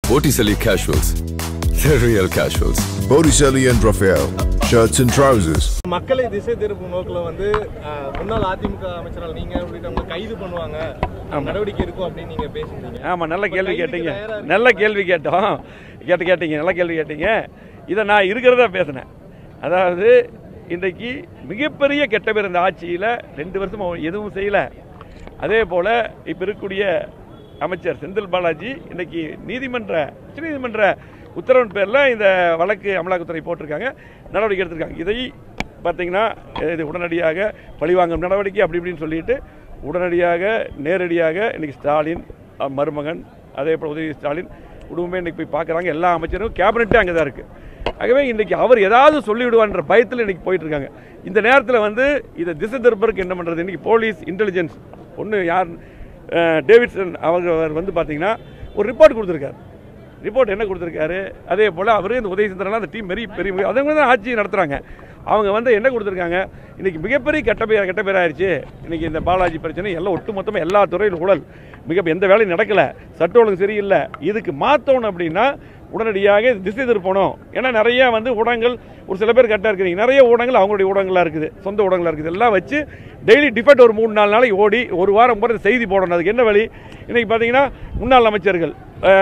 Botticelli Casuals. The real casuals. Botticelli and Raphael. Shirts and trousers. மக்களை திசை திருப்பும் நோக்கில் வந்து முன்னாள் அதிமுக அமைச்சரால் நீங்க உள்ளிட்டவங்க கைது பண்ணுவாங்க நடவடிக்கை இருக்கும் அப்படின்னு நீங்க பேசுறீங்க. ஆமா, நல்ல கேள்வி கேட்டீங்க. நல்ல கேள்வி கேட்டோம். கேட்டீங்க. நல்ல கேள்வி கேட்டீங்க. இதை நான் இருக்கிறதா பேசினேன். அதாவது இன்றைக்கு மிகப்பெரிய கெட்ட பேர் இந்த ஆட்சியில் 2 வருஷம் எதுவும் செய்யலை. அதே போல் இப்போ இருக்கக்கூடிய அமைச்சர் செந்தில்பாலாஜி இன்றைக்கி உச்சநீதிமன்ற உத்தரவின் பேரில் இந்த வழக்கு அமலாக்கத்துறை போட்டிருக்காங்க, நடவடிக்கை எடுத்திருக்காங்க. இதை பார்த்தீங்கன்னா இது உடனடியாக பழிவாங்கும் நடவடிக்கை அப்படி இப்படின்னு சொல்லிட்டு உடனடியாக நேரடியாக இன்றைக்கி ஸ்டாலின் மருமகன் அதே போல் உதவி ஸ்டாலின் குடும்பமே இன்றைக்கி போய் பார்க்குறாங்க. எல்லா அமைச்சரும் கேபினெட்டே அங்கே தான் இருக்குது. ஆகவே இன்றைக்கி அவர் ஏதாவது சொல்லிவிடுவான்ற பயத்தில் இன்றைக்கி போயிட்டுருக்காங்க. இந்த நேரத்தில் வந்து இதை திசை திருப்பருக்கு என்ன பண்ணுறது? இன்றைக்கி போலீஸ் இன்டெலிஜென்ஸ் ஒன்று யார் டேவிட்சன் அவர் வந்து பார்த்திங்கன்னா ஒரு ரிப்போர்ட் கொடுத்துருக்காரு. ரிப்போர்ட் என்ன கொடுத்துருக்காரு? அதே போல் அவர் இந்த உதவி சந்திரலாம் அந்த டீம் பெரிய அதவங்க தான் ஆட்சி நடத்துகிறாங்க. அவங்க வந்து என்ன கொடுத்துருக்காங்க? இன்றைக்கி மிகப்பெரிய கெட்ட பேராயிருச்சு. இன்றைக்கி இந்த பாலாஜி பிரச்சனை எல்லாம் ஒட்டுமொத்தமாக எல்லா துறையிலும் ஊழல், எந்த வேலையும் நடக்கலை, சட்ட ஒழுங்கு சரியில்லை. இதுக்கு மாற்றணும் அப்படின்னா உடனடியாக திசை திருப்பணும். ஏன்னா நிறையா வந்து ஊடகங்கள் ஒரு சில பேர் கரெக்டாக இருக்கிறீங்க, நிறைய ஊடகங்கள் அவங்களுடைய ஊடகங்களாக இருக்குது, சொந்த ஊடகங்களாக இருக்குது. எல்லாம் வச்சு டெய்லி டிபேட் ஒரு 3-4 நாளைக்கு ஓடி ஒரு வாரம் போகிற செய்தி போடணும். அதுக்கு என்ன வழி? இன்றைக்கி பார்த்தீங்கன்னா முன்னாள் அமைச்சர்கள்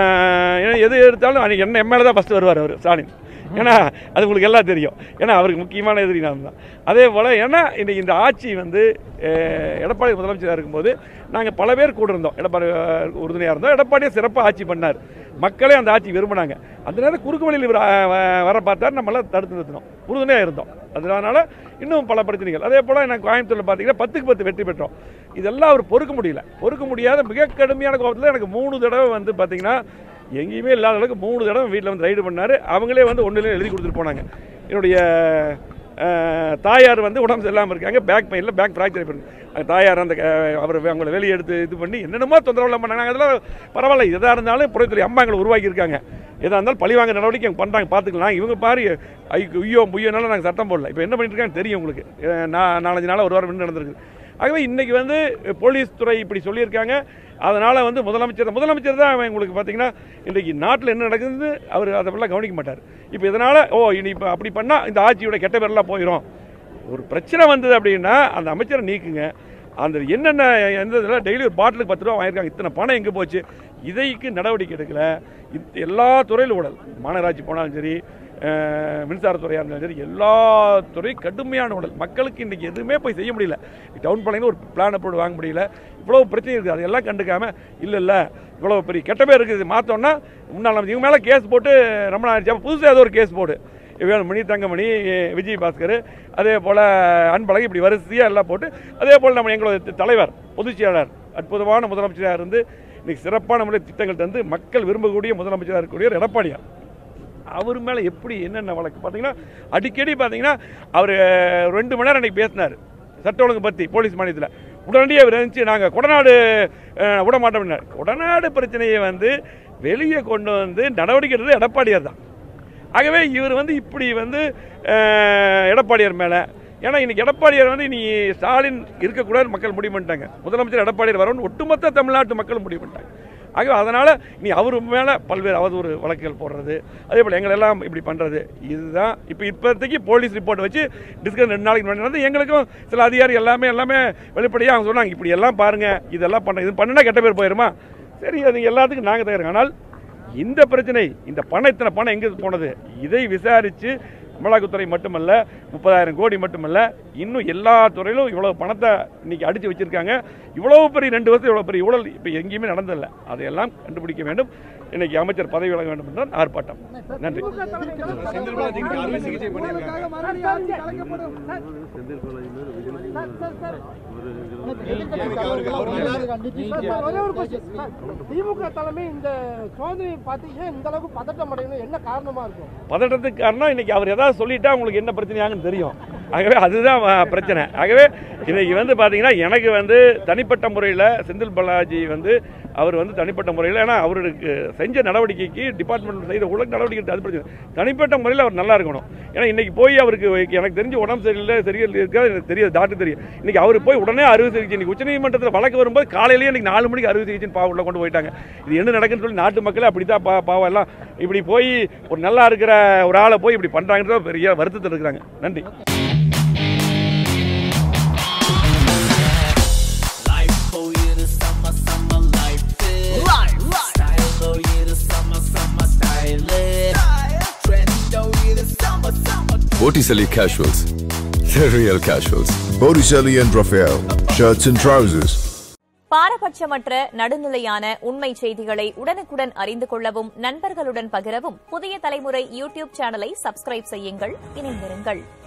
எது எடுத்தாலும் என்ன எம்எல்ஏ தான் ஃபஸ்ட்டு வருவார் அவர் ஸ்டாலின். ஏன்னா அது உங்களுக்கு எல்லாம் தெரியும். ஏன்னா அவருக்கு முக்கியமான எதிரி நான் தான். அதே போல் ஏன்னா இன்றைக்கி இந்த ஆட்சி வந்து எடப்பாடி முதலமைச்சராக இருக்கும்போது நாங்கள் பல பேர் கூட இருந்தோம். எடப்பாடி உறுதுணையாக இருந்தோம். எடப்பாடியை சிறப்பாக ஆட்சி பண்ணார். மக்களே அந்த ஆட்சி விரும்பினாங்க. அந்த நேரம் குறுக்கு வழியில் வர பார்த்தார், நம்மளாம் தடுத்து நிறுத்தினோம், உறுதுணையாக இருந்தோம். அதனால் இன்னும் பல பிரச்சனைகள். அதே போல் நான் கோயம்புத்தூரில் பார்த்தீங்கன்னா 10க்கு 10 வெற்றி பெற்றோம். இதெல்லாம் அவர் பொறுக்க முடியாத மிக கடுமையான கோபத்தில் எனக்கு 3 தடவை வந்து பார்த்தீங்கன்னா எங்கேயுமே இல்லாத அளவுக்கு 3 தடவை வீட்டில் வந்து ரைடு பண்ணார். அவங்களே வந்து ஒன்றிலே எழுதி கொடுத்துட்டு போனாங்க. என்னுடைய தாயார் வந்து உடம்பு சரியில்லாமல் இருக்காங்க, பேக் பெயினில் பேக் ஃப்ராக்சர் பண்ணி தாயார் அந்த அவங்களை வெளியே எடுத்து இது பண்ணி என்னென்னமோ தொந்தரவுலாம் பண்ணாங்க. அதெல்லாம் பரவாயில்ல, எதாக இருந்தாலும் புறத்துறை அம்மா எங்களை உருவாக்கியிருக்காங்க. எதாக இருந்தாலும் பழிவாங்க நடவடிக்கை அவங்க பண்ணுறாங்க, பார்த்துக்கலாம். இவங்க பாரு புய்யோனாலும் நாங்கள் சட்டம் போடல. இப்போ என்ன பண்ணிட்டு இருக்காங்க தெரியும் உங்களுக்கு. 4-5 நாளாக ஒரு வாரம் முன்னாடி நடந்திருக்கு. ஆகவே இன்றைக்கி வந்து போலீஸ் துறை இப்படி சொல்லியிருக்காங்க. அதனால் வந்து முதலமைச்சர் தான் உங்களுக்கு பார்த்தீங்கன்னா இன்றைக்கி நாட்டில் என்ன நடக்குது அவர் அதெல்லாம் கவனிக்க மாட்டார். இப்போ இதனால் இனி இப்போ அப்படி பண்ணால் இந்த ஆட்சியோட கெட்ட பேரெல்லாம் போயிடும். ஒரு பிரச்சனை வந்தது அப்படின்னா அந்த அமைச்சரை நீக்குங்க. அந்த என்னென்ன எந்த இதில் டெய்லி ஒரு பாட்டிலுக்கு 10 ரூபா வாங்கியிருக்காங்க, இத்தனை பணம் எங்கே போச்சு? இதைக்கு நடவடிக்கை எடுக்கலை. எல்லா துறையிலும் ஊழல், மாநகராட்சி போனாலும் சரி, மின்சாரத்துறையாக இருந்தாலும் சரி, எல்லா துறையும் கடுமையான ஊழல். மக்களுக்கு இன்றைக்கி எதுவுமே போய் செய்ய முடியல. டவுன் பிளானிங் ஒரு பிளான் அப்படி வாங்க முடியல. இவ்வளோ பிரச்சனை இருக்குது. அதெல்லாம் கண்டுக்காமல் இல்லை இவ்வளோ பெரிய கெட்ட பேர் இருக்குது, மாற்றோன்னா முன்னாள் இவங்க மேலே கேஸ் போட்டு ரொம்ப நாள் புதுசாக ஏதோ ஒரு கேஸ் போடு, வேலுமணி, தங்கமணி, விஜய் பாஸ்கர், அதே போல் அன்பழகி, இப்படி வரிசையாக எல்லாம் போட்டு அதே போல் நம்ம எங்களோட தலைவர் பொதுச் செயலாளர் அற்புதமான முதலமைச்சராக இருந்து இன்றைக்கி சிறப்பான முறையில் திட்டங்கள் தந்து மக்கள் விரும்பக்கூடிய முதலமைச்சராக இருக்கக்கூடிய எடப்பாடியார் அவர் மேலே எப்படி என்னென்ன வழக்கு பார்த்தீங்கன்னா அடிக்கடி பார்த்தீங்கன்னா அவர் 2 மணி நேரம் அன்றைக்கி பேசினார் சட்ட ஒழுங்கு பற்றி போலீஸ் மாநிலத்தில். உடனடியாக அவர் இருந்துச்சு நாங்கள் கொடநாடு விட மாட்டோம்னார். கொடநாடு பிரச்சனையை வந்து வெளியே கொண்டு வந்து நடவடிக்கை எடுத்தது எடப்பாடியார் தான். ஆகவே இவர் வந்து இப்படி வந்து எடப்பாடியார் மேலே, ஏன்னா இன்றைக்கி எடப்பாடியார் வந்து இனி ஸ்டாலின் இருக்கக்கூடாது மக்கள் முடிவு பண்ணிட்டாங்க. முதலமைச்சர் எடப்பாடியார் வரணும்னு ஒட்டுமொத்த தமிழ்நாட்டு மக்கள் முடிவு பண்ணிட்டாங்க. ஆகவே அதனால் நீ அவர் மேலே பல்வேறு அவதூறு வழக்குகள் போடுறது, அதே போல் எங்களெல்லாம் இப்படி பண்ணுறது, இதுதான் இப்போதைக்கு போலீஸ் ரிப்போர்ட் வச்சு டிஸ்கஸ் 2 நாளைக்கு முன்னாடி வந்து எங்களுக்கும் சில அதிகாரி எல்லாமே வெளிப்படையாக அவங்க சொன்னாங்க இப்படி எல்லாம் பாருங்கள், இதெல்லாம் இது பண்ணுனா கெட்ட பேர் போயிடுமா? சரி, அது எல்லாத்துக்கும் நாங்கள் தயார். ஆனால் இந்த பிரச்சனை, இந்த இத்தனை பணம் எங்கே போனது, இதை விசாரித்து அமலாக்கத்துறை மட்டுமல்ல 30,000 கோடி மட்டுமல்ல இன்னும் எல்லா துறையிலும் இவ்வளோ பணத்தை இன்றைக்கி அடித்து வச்சுருக்காங்க. இவ்வளோ பெரிய 2 வருஷம் இவ்வளோ பெரிய ஊழல் இப்போ எங்கேயுமே நடந்ததில்லை. அதையெல்லாம் கண்டுபிடிக்க வேண்டும். இன்றைக்கி அமைச்சர் பதவி விலக வேண்டும் என்றால் ஆர்ப்பாட்டம். நன்றி. திமுக தலைமை இந்த சோதனை பார்த்தீங்கன்னா இந்த அளவுக்கு பதட்டம் அடையணும், என்ன காரணமா இருக்கும்? பதட்டத்துக்கு காரணம் இன்னைக்கு அவர் ஏதாவது சொல்லிட்டா உங்களுக்கு என்ன பிரச்சனையாங்கன்னு தெரியும். ஆகவே அதுதான் பிரச்சனை. ஆகவே இன்னைக்கு வந்து பார்த்தீங்கன்னா எனக்கு வந்து தனிப்பட்ட முறையில் செந்தில்பாலாஜி வந்து அவர் வந்து தனிப்பட்ட முறையில், ஏன்னா அவருக்கு செஞ்ச நடவடிக்கைக்கு டிபார்ட்மெண்ட் செய்த ஒழுங்கு நடவடிக்கை அது பிரச்சனை, தனிப்பட்ட முறையில் அவர் நல்லா இருக்கணும். ஏன்னா இன்னைக்கு போய் அவருக்கு எனக்கு தெரிஞ்சு உடம்பு சரியில்லை இருக்காது, எனக்கு தெரியாது, டாக்டர் தெரியும். இன்னைக்கு அவர் போய் உடனே அறுவை சிகிச்சை, இன்னைக்கு உச்சநீதிமன்றத்தில் வழக்கு வரும்போது காலையிலேயே இன்னைக்கு 4 மணிக்கு அறுவை சிகிச்சை உள்ள கொண்டு போயிட்டாங்க. இது என்ன நடக்குன்னு சொல்லி நாட்டு மக்களே அப்படித்தான் பாவம் எல்லாம் இப்படி போய் ஒரு நல்லா இருக்கிற ஒரு ஆளை போய் இப்படி பண்றாங்கன்ற பெரிய வருத்தத்தில் இருக்கிறாங்க. நன்றி. Botticelli Casuals. The real casuals. Botticelli and Raphael, shirts and trousers. பாரபட்சமற்ற நடுநிலையான உண்மை செய்திகளை உடனுக்குடன் அறிந்து கொள்ளவும் நண்பர்களுடன் பகிரவும் புதிய தலைமுறை யூடியூப் சேனலை சப்ஸ்கிரைப் செய்யுங்கள். இணைந்திருங்கள்.